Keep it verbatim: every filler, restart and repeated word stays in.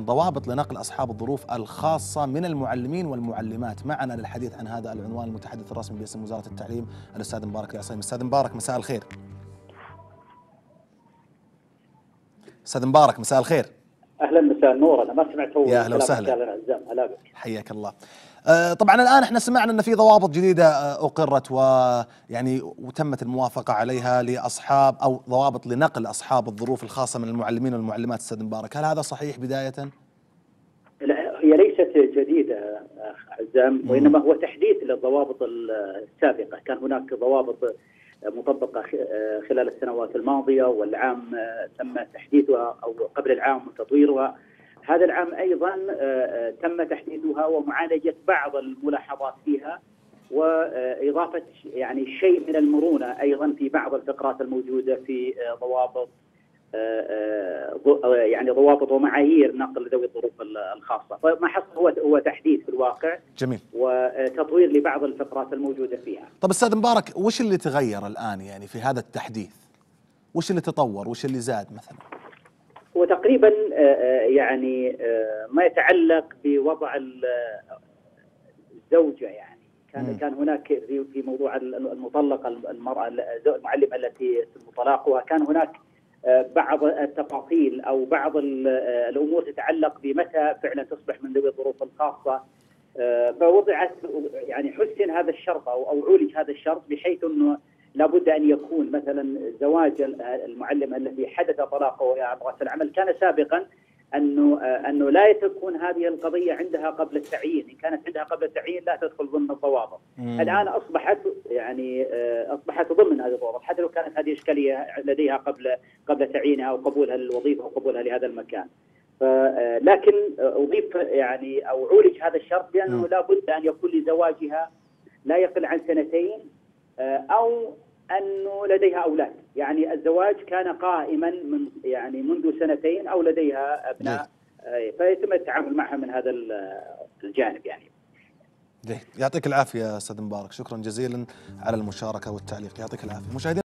ضوابط لنقل أصحاب الظروف الخاصة من المعلمين والمعلمات. معنا للحديث عن هذا العنوان المتحدث الرسمي باسم وزارة التعليم الأستاذ مبارك العصيمي. أستاذ مبارك مساء الخير. أستاذ مبارك مساء الخير. اهلا مساء النور. انا ما سمعت يا اهلا وسهلا. هلا حياك الله. آه طبعا الان احنا سمعنا ان في ضوابط جديده آه اقرت ويعني وتمت الموافقه عليها لاصحاب او ضوابط لنقل اصحاب الظروف الخاصه من المعلمين والمعلمات. استاذ مبارك هل هذا صحيح بدايه؟ لا هي ليست جديده اخ عزام، وانما هو تحديث للضوابط السابقه. كان هناك ضوابط مطبقه خلال السنوات الماضيه، والعام تم تحديثها او قبل العام تطويرها. هذا العام ايضا تم تحديثها ومعالجه بعض الملاحظات فيها، واضافه يعني شيء من المرونه ايضا في بعض الفقرات الموجوده في ضوابط يعني ضوابط ومعايير نقل ذوي الظروف الخاصه. فما حصل هو هو تحديث في الواقع. جميل. وتطوير لبعض الفقرات الموجوده فيها. طب استاذ مبارك وش اللي تغير الان يعني في هذا التحديث؟ وش اللي تطور؟ وش اللي زاد مثلا؟ هو تقريبا يعني ما يتعلق بوضع الزوجه. يعني كان م. كان هناك في موضوع المطلقه المراه المعلمه التي يتم طلاقها، كان هناك بعض التفاصيل او بعض الامور تتعلق بمتى فعلا تصبح من ذوي الظروف الخاصه. فوضعت يعني حسن هذا الشرط او او عولج هذا الشرط بحيث انه لابد ان يكون مثلا زواج المعلمه الذي حدث طلاقه عن راس العمل كان سابقا انه انه لا تكون هذه القضيه عندها قبل التعيين. ان كانت عندها قبل التعيين لا تدخل ضمن الضوابط. الان اصبحت يعني اصبحت ضمن هذه الضوابط حتى لو كانت هذه اشكاليه لديها قبل قبل تعيينها او قبولها للوظيفه او قبولها لهذا المكان. لكن اضيف يعني او عولج هذا الشرط بانه لابد ان يكون لزواجها لا يقل عن سنتين او انه لديها اولاد. يعني الزواج كان قائما من يعني منذ سنتين او لديها ابناء، فيتم التعامل معها من هذا الجانب. يعني يعطيك العافيه استاذ مبارك، شكرا جزيلا على المشاركه والتعليق. يعطيك العافيه. مشاهدينا